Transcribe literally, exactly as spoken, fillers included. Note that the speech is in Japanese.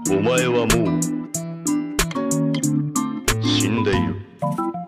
お前はもう死んでいる。